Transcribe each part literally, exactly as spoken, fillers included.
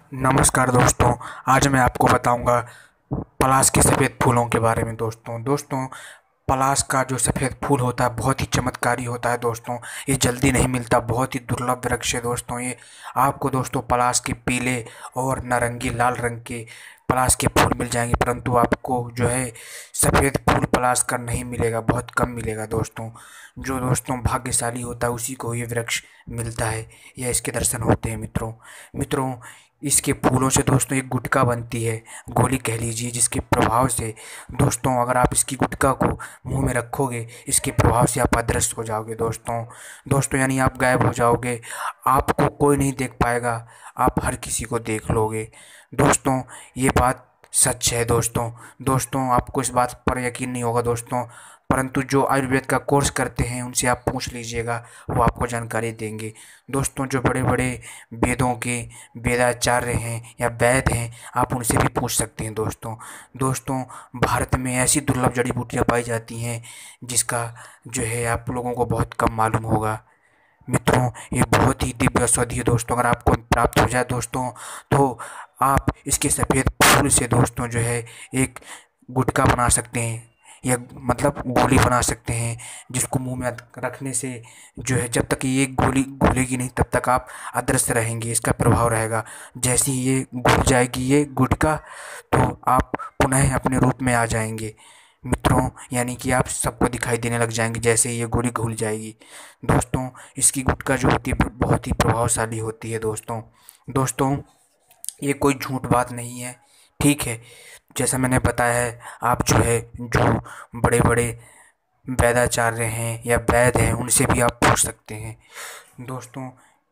नमस्कार दोस्तों। आज मैं आपको बताऊंगा पलाश के सफ़ेद फूलों के बारे में। दोस्तों दोस्तों पलाश का जो सफ़ेद फूल होता है बहुत ही चमत्कारी होता है। दोस्तों ये जल्दी नहीं मिलता, बहुत ही दुर्लभ वृक्ष है। दोस्तों ये आपको दोस्तों पलाश के पीले और नारंगी लाल रंग के पलाश के फूल मिल जाएंगे, परंतु आपको जो है सफ़ेद फूल पलाश का नहीं मिलेगा, बहुत कम मिलेगा। दोस्तों जो दोस्तों भाग्यशाली होता है उसी को ये वृक्ष मिलता है या इसके दर्शन होते हैं। मित्रों मित्रों इसके फूलों से दोस्तों एक गुटखा बनती है, गोली कह लीजिए, जिसके प्रभाव से दोस्तों अगर आप इसकी गुटखा को मुंह में रखोगे, इसके प्रभाव से आप अदृश्य हो जाओगे। दोस्तों दोस्तों यानी आप गायब हो जाओगे, आपको कोई नहीं देख पाएगा, आप हर किसी को देख लोगे। दोस्तों ये बात सच है। दोस्तों दोस्तों आपको इस बात पर यकीन नहीं होगा दोस्तों, परंतु जो आयुर्वेद का कोर्स करते हैं उनसे आप पूछ लीजिएगा, वो आपको जानकारी देंगे। दोस्तों जो बड़े बड़े वेदों के वेदाचार्य हैं या वैद्य हैं, आप उनसे भी पूछ सकते हैं। दोस्तों दोस्तों भारत में ऐसी दुर्लभ जड़ी बूटियाँ पाई जाती हैं जिसका जो है आप लोगों को बहुत कम मालूम होगा। मित्रों ये बहुत ही दिव्य औषधि है। दोस्तों अगर आपको प्राप्त हो जाए दोस्तों, तो आप इसके सफ़ेद फूल से दोस्तों जो है एक गुटखा बना सकते हैं या मतलब गोली बना सकते हैं, जिसको मुंह में रखने से जो है जब तक ये गोली घुलेगी नहीं तब तक आप अदृश्य रहेंगे, इसका प्रभाव रहेगा। जैसे ही ये घुल जाएगी ये गुटखा, तो आप पुनः अपने रूप में आ जाएंगे। मित्रों यानी कि आप सबको दिखाई देने लग जाएंगे जैसे ही ये गोली घुल जाएगी। दोस्तों इसकी गुटखा जो होती है बहुत ही प्रभावशाली होती है। दोस्तों दोस्तों ये कोई झूठ बात नहीं है, ठीक है। जैसा मैंने बताया है, आप जो है जो बड़े बड़े वैद्याचार्य हैं या वैद्य हैं उनसे भी आप पूछ सकते हैं। दोस्तों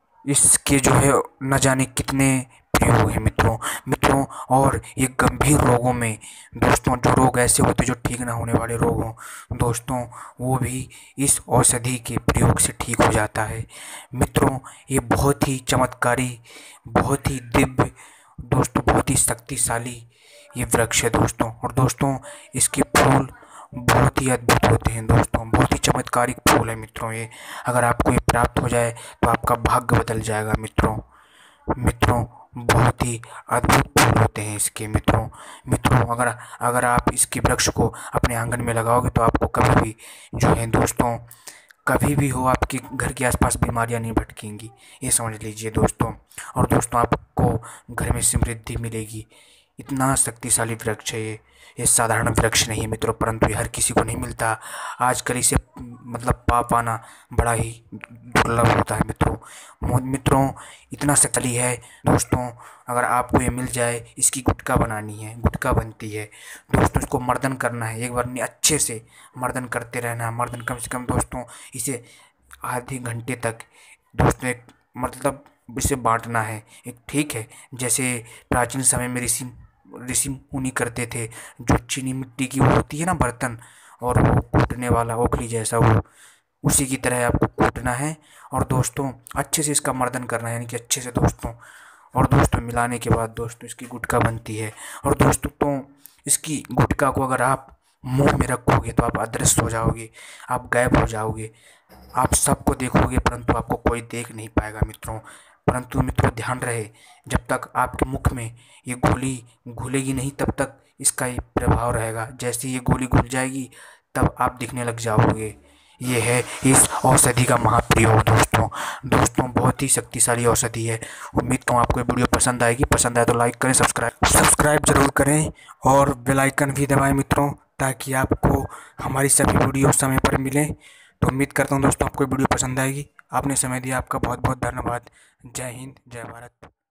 इसके जो है न जाने कितने प्रयोग हैं। मित्रों मित्रों और ये गंभीर रोगों में दोस्तों, जो रोग ऐसे होते जो ठीक ना होने वाले रोग हों दोस्तों, वो भी इस औषधि के प्रयोग से ठीक हो जाता है। मित्रों ये बहुत ही चमत्कारी, बहुत ही दिव्य दोस्तों, बहुत ही शक्तिशाली ये वृक्ष है दोस्तों। और दोस्तों इसके फूल बहुत ही अद्भुत होते हैं दोस्तों, बहुत ही चमत्कारिक फूल है। मित्रों ये अगर आपको ये प्राप्त हो जाए तो आपका भाग्य बदल जाएगा। मित्रों मित्रों बहुत ही अद्भुत फूल होते हैं इसके। मित्रों मित्रों अगर अगर आप इसके वृक्ष को अपने आंगन में लगाओगे तो आपको कभी भी जो है दोस्तों, कभी भी हो आपके घर के आसपास बीमारियां नहीं भटकेंगी, ये समझ लीजिए दोस्तों। और दोस्तों आपको घर में समृद्धि मिलेगी। इतना शक्तिशाली वृक्ष है ये ये साधारण वृक्ष नहीं है मित्रों, परंतु ये हर किसी को नहीं मिलता। आजकल इसे मतलब पा पाना बड़ा ही दुर्लभ होता है। मित्रों मित्रों इतना शक्तिशाली है दोस्तों, अगर आपको ये मिल जाए, इसकी गुटखा बनानी है, गुटखा बनती है दोस्तों, इसको मर्दन करना है, एक बार नहीं अच्छे से मर्दन करते रहना है। मर्दन कम से कम दोस्तों इसे आधे घंटे तक दोस्तों एक मतलब इसे बांटना है एक, ठीक है। जैसे प्राचीन समय में ऋषि ऋषि मुनि करते थे, जो चीनी मिट्टी की वो होती है ना बर्तन, और वो कूटने वाला ओखली जैसा, वो उसी की तरह आपको कूटना है और दोस्तों अच्छे से इसका मर्दन करना है, यानी कि अच्छे से दोस्तों। और दोस्तों मिलाने के बाद दोस्तों इसकी गुटखा बनती है। और दोस्तों तो इसकी गुटखा को अगर आप मुंह में रखोगे तो आप अदृश्य हो जाओगे, आप गायब हो जाओगे, आप सबको देखोगे परंतु आपको कोई देख नहीं पाएगा। मित्रों परंतु मित्रों ध्यान रहे, जब तक आपके मुख में ये गोली घुलेगी नहीं तब तक इसका ये प्रभाव रहेगा। जैसे ये गोली घुल जाएगी तब आप दिखने लग जाओगे। ये है इस औषधि का महाप्रयोग दोस्तों। दोस्तों बहुत ही शक्तिशाली औषधि है। उम्मीद करता हूँ आपको ये वीडियो पसंद आएगी। पसंद आए तो लाइक करें, सब्सक्राइब सब्सक्राइब जरूर करें और बेल आइकन भी दबाएं मित्रों, ताकि आपको हमारी सभी वीडियो समय पर मिलें। तो उम्मीद करता हूँ दोस्तों आपको वीडियो पसंद आएगी। आपने समय दिया, आपका बहुत बहुत धन्यवाद। जय हिंद, जय भारत।